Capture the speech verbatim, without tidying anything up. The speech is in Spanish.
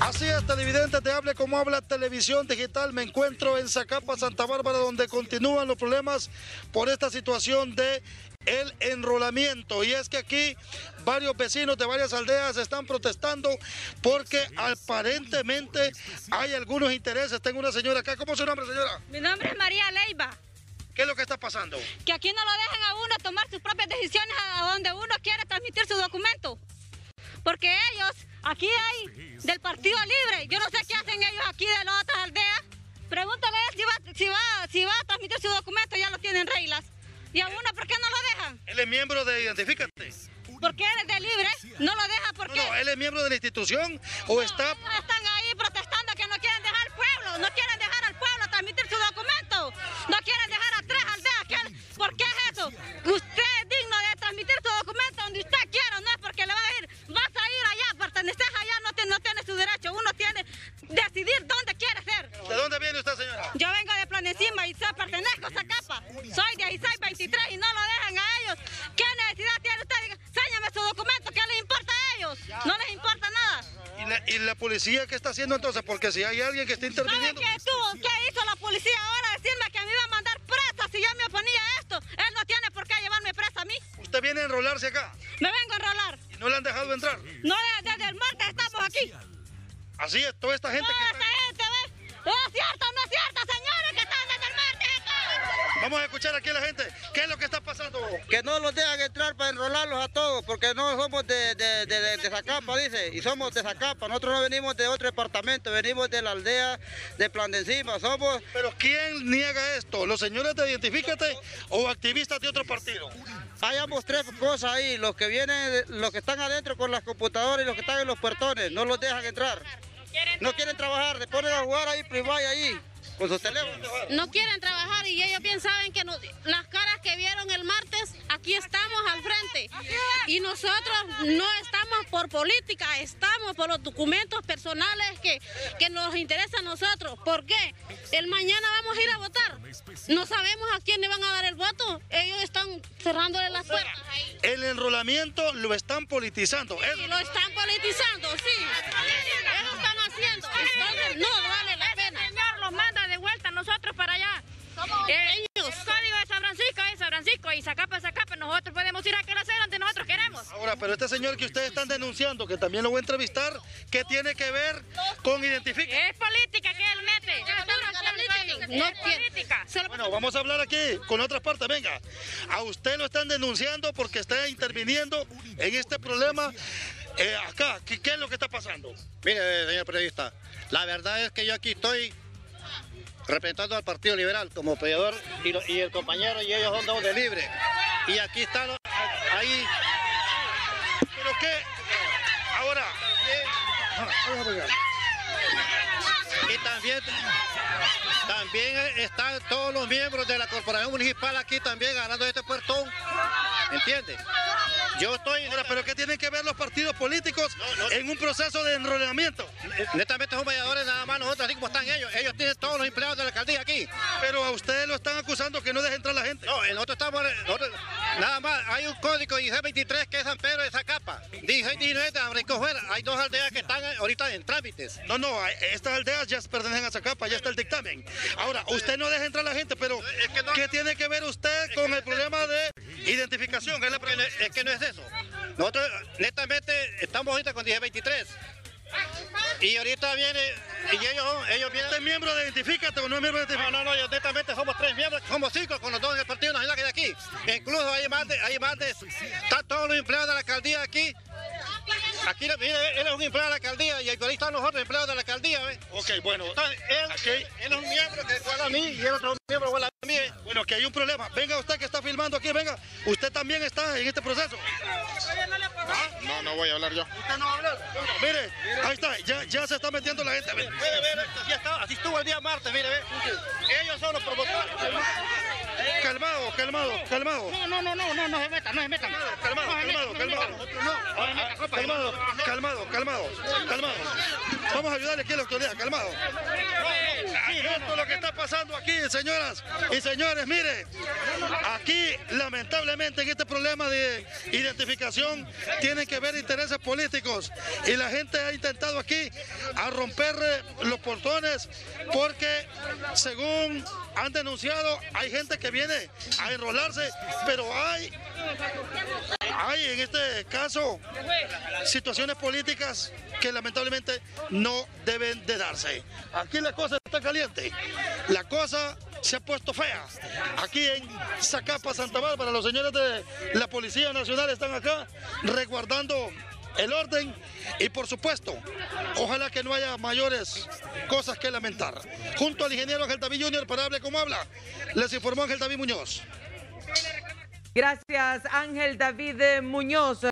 Así es, televidente, te hable como habla Televisión Digital. Me encuentro en Zacapa, Santa Bárbara, donde continúan los problemas por esta situación de el enrolamiento. Y es que aquí varios vecinos de varias aldeas están protestando porque aparentemente hay algunos intereses. Tengo una señora acá. ¿Cómo es su nombre, señora? Mi nombre es María Leiva. ¿Qué es lo que está pasando? Que aquí no lo dejan a uno tomar sus propias decisiones a donde uno quiere transmitir su documento. Porque ellos, aquí hay del Partido Libre, yo no sé qué hacen ellos aquí de las otras aldeas. Pregúntale si va, si va, si va a transmitir su documento, ya lo tienen reglas. Y a uno, ¿por qué no lo dejan? Él es miembro de Identifícate. ¿Por qué él es de Libre? No lo deja, ¿por qué? No, no, él es miembro de la institución o no, está... Ellos están ahí protestando que no quieren dejar al pueblo, no quieren dejar al pueblo transmitir su documento. No quieren dejar a tres aldeas. ¿Por qué es eso? Usted es digno de transmitir su documento donde usted quiera, no es porque le va a ir, vas a ir allá, perteneces allá, no, te, no tiene su derecho. Uno tiene que decidir dónde quiere ser. ¿De dónde viene usted, señora? Yo vengo de Planencima y soy, pertenezco a Zacapa. Soy dieciséis veintitrés y no lo dejan a ellos. ¿Qué necesidad tiene usted? Enséñame su documento, ¿qué les importa a ellos? No les importa nada. ¿Y la, y la policía qué está haciendo entonces? Porque si hay alguien que está interviniendo... ¿Sabe qué tuvo? ¿Qué hizo la policía ahora? Decirme que me iba a mandar presa si yo me oponía a esto. Él no tiene por qué llevarme presa a mí. ¿Usted viene a enrolarse acá? Me vengo a enrolar. ¿Y no le han dejado entrar? No, desde el martes estamos aquí. Así es, toda esta gente Toda que esta está... gente, ¿ves? No es cierto, no es cierto, señores, que están desde el martes acá. Vamos a escuchar aquí a la gente. ¿Qué es lo que está pasando? Que no los dejan entrar para enrolarlos a todos, porque no somos de, de, de, de, de Zacapa, dice, y somos de Zacapa. Nosotros no venimos de otro departamento, venimos de la aldea de Plan de Encima, somos... ¿Pero quién niega esto? ¿Los señores de Identifícate o activistas de otro partido? Hay ambos tres cosas ahí, los que vienen, los que están adentro con las computadoras y los que están en los puertones, no los dejan entrar. No quieren trabajar, se ponen a jugar ahí privado ahí, con sus teléfonos. No quieren trabajar y ellos bien saben que nos, las caras que vieron el martes, aquí estamos al frente. Y nosotros no estamos por política, estamos por los documentos personales que, que nos interesan a nosotros. ¿Por qué? El mañana vamos a ir a votar. No sabemos a quién le van a dar el voto. Ellos están cerrándole las puertas ahí. El enrolamiento lo están politizando. Sí, ¿Es? lo están politizando, sí. Eso están haciendo. Entonces no vale la pena. El señor los manda de vuelta a nosotros para allá. Eh, el código de San Francisco es San Francisco y Zacapa es Zacapa. Nosotros podemos ir a aquel hacer donde nosotros queremos. Ahora, pero este señor que ustedes están denunciando, que también lo voy a entrevistar, ¿qué tiene que ver con Identifícate? Es política que él mete. No Es tiene. política. Bueno, vamos a hablar aquí con otras partes. Venga, a usted lo están denunciando porque está interviniendo en este problema. Eh, acá, ¿qué, ¿qué es lo que está pasando? Mire, señor periodista, la verdad es que yo aquí estoy representando al Partido Liberal como peleador y, lo, y el compañero y ellos son dos de Libre. Y aquí están los, ahí. ¿Pero qué? Ahora. Y también, también están todos los miembros de la corporación municipal aquí también ganando este puertón, ¿entiende? Yo estoy... Ahora, ¿pero qué tienen que ver los partidos políticos No, no. en un proceso de enrolamiento? Netamente son valladores nada más nosotros, así como están ellos. Ellos tienen todos los empleados de la alcaldía aquí. Pero a ustedes lo están acusando que no deja entrar la gente. No, nosotros estamos... Nosotros, nada más, hay un código dieciséis veintitrés que es San Pedro de Zacapa. dieciséis diecinueve de Américo Fuera. Hay dos aldeas que están ahorita en trámites. No, no, estas aldeas ya pertenecen a Zacapa, ya está el dictamen. Ahora, usted no deja entrar la gente, pero Es que no- ¿qué tiene que ver usted con el problema de identificación? Es la Es que no- pregunta. es que no es eso. Nosotros netamente estamos ahorita con dieciséis veintitrés. Y ahorita viene... Y ellos, ellos vienen... ¿Usted es miembro de Identifícate o no es miembro de No, Identifícate? no, no, yo netamente somos tres miembros, somos cinco con los dos del Partido Nacional que hay aquí. Incluso hay más de, hay más de, están todos los empleados de la alcaldía aquí. Aquí, mire, él es un empleado de la alcaldía y ahí están los otros empleados de la alcaldía, ¿ves? Ok, bueno, Entonces, él, Aquí. él es un miembro que igual a mí y el otro miembro igual a mí. ¿eh? bueno, que hay un problema. Venga usted que está filmando aquí, venga. Usted también está en este proceso. No, no voy a hablar yo. ¿Usted no va a hablar? Bueno, mire, ahí está, ya, ya se está metiendo la gente. Ven. Mire, mire, así, está, así estuvo el día martes, mire, ve. Ellos son los promotores. Calmado, calmado, calmado. No, no, no, no, no, no se metan, no se metan. Calmado, calmado, calmado. Calmado, calmado, calmado, calmado. Vamos a ayudarle aquí a la autoridad, calmado. Esto es lo que está pasando aquí, señoras y señores. Mire, aquí lamentablemente en este problema de identificación tienen que ver intereses políticos y la gente ha intentado aquí a romper los portones porque según han denunciado hay gente que viene a enrolarse, pero hay, hay en este caso situaciones políticas que lamentablemente no deben de darse. Aquí la cosa está caliente, la cosa se ha puesto fea. Aquí en Zacapa, Santa Bárbara, los señores de la Policía Nacional están acá resguardando el orden y por supuesto, ojalá que no haya mayores cosas que lamentar. Junto al ingeniero Ángel David junior para Hable Como Habla, les informó Ángel David Muñoz. Gracias, Ángel David Muñoz.